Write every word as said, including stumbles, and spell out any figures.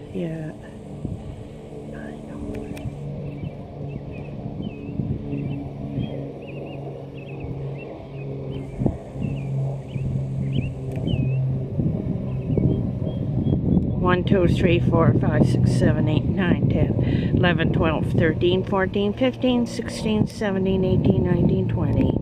Yeah. one, two, three, four, five, six, seven, eight, nine, ten, eleven, twelve, thirteen, fourteen, fifteen, sixteen, seventeen, eighteen, nineteen, twenty.